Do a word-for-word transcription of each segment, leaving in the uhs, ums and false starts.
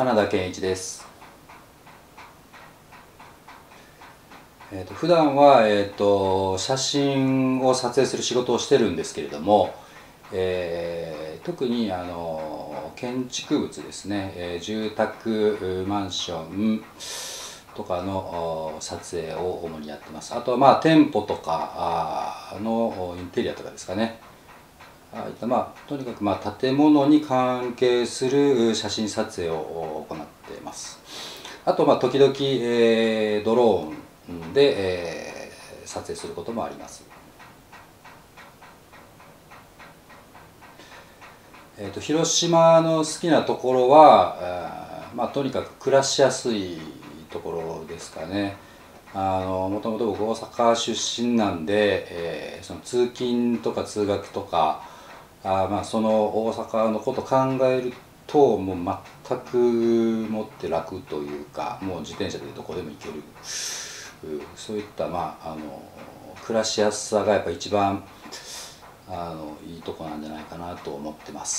花田健一です。えー、と普段は、えー、と写真を撮影する仕事をしてるんですけれども、えー、特にあの建築物ですね、えー、住宅マンションとかの撮影を主にやってます。あとはまあ店舗とかのインテリアとかですかね。ああいったまあとにかくまあ建物に関係する写真撮影を行っています。あとまあ時々、えー、ドローンで、えー、撮影することもあります。えー、と広島の好きなところは、まあ、とにかく暮らしやすいところですかね。あのもともと僕大阪出身なんで、えー、その通勤とか通学とかあまあその大阪のこと考えるともう全くもって楽というか、もう自転車でどこでも行ける、そういったまああの暮らしやすさがやっぱ一番あのいいとこなんじゃないかなと思ってます。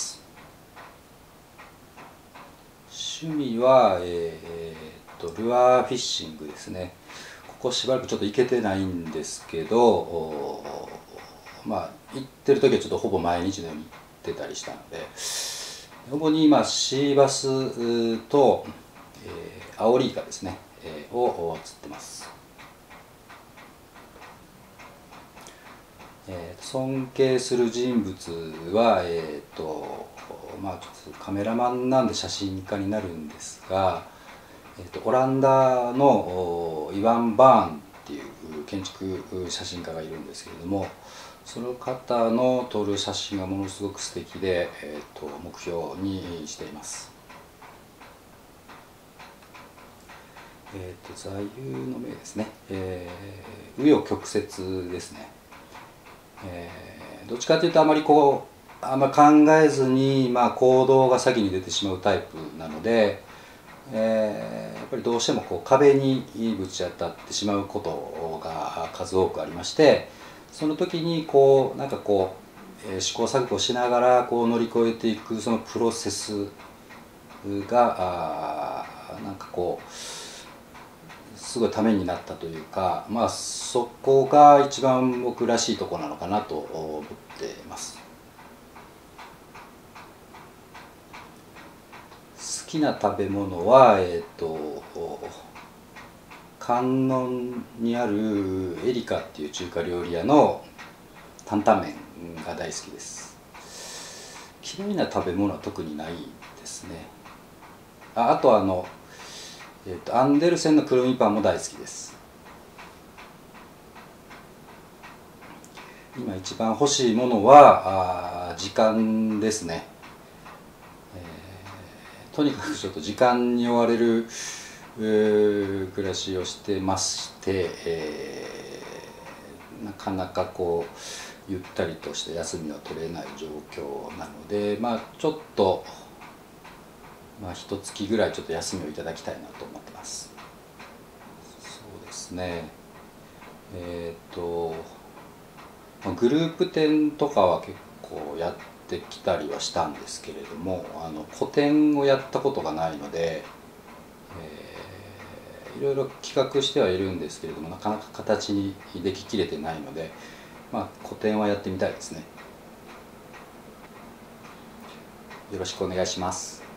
趣味は、えー、っとルアーフィッシングですね。ここしばらくちょっと行けてないんですけど、まあ行ってる時はちょっとほぼ毎日のように行ってたりしたので、主に今シーバスと、えー、アオリイカですね、えー、を釣ってます。えー、尊敬する人物は、えーとまあ、ちょっとカメラマンなんで写真家になるんですが、えー、とオランダのイワン・バーンっていう建築写真家がいるんですけれども、その方の撮る写真がものすごく素敵で、えー、と目標にしています。えー、と座右の銘ですね、えー、紆余曲折ですね。えー、どっちかというとあまりこうあんま考えずに、まあ、行動が先に出てしまうタイプなので、えー、やっぱりどうしてもこう壁にぶち当たってしまうことが数多くありまして、その時にこうなんかこう、えー、試行錯誤しながらこう乗り越えていくそのプロセスがあなんかこうすごいためになったというか、まあ、そこが一番僕らしいところなのかなと思っています。好きな食べ物は、えっと観音にあるエリカっていう中華料理屋の担々麺が大好きです。嫌いな食べ物は特にないですね。ああとあの、えっとアンデルセンのくるみパンも大好きです。今一番欲しいものはあ時間ですね。えー、とにかくちょっと時間に追われる暮らしをしてまして、えー、なかなかこうゆったりとした休みを取れない状況なので、まあちょっとまあ一月ぐらいちょっと休みをいただきたいなと思ってます。そうですね。えっ、ー、とグループ展とかは結構やってきたりはしたんですけれども、あの個展をやったことがないので、えー、いろいろ企画してはいるんですけれども、なかなか形にでききれてないので、まあ個展はやってみたいですね。よろしくお願いします。